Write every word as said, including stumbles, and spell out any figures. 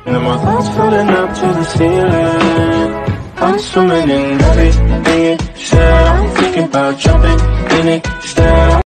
And my thoughts floating up to the ceiling. I'm swimming in everything you said. I'm thinking about jumping in it. Instead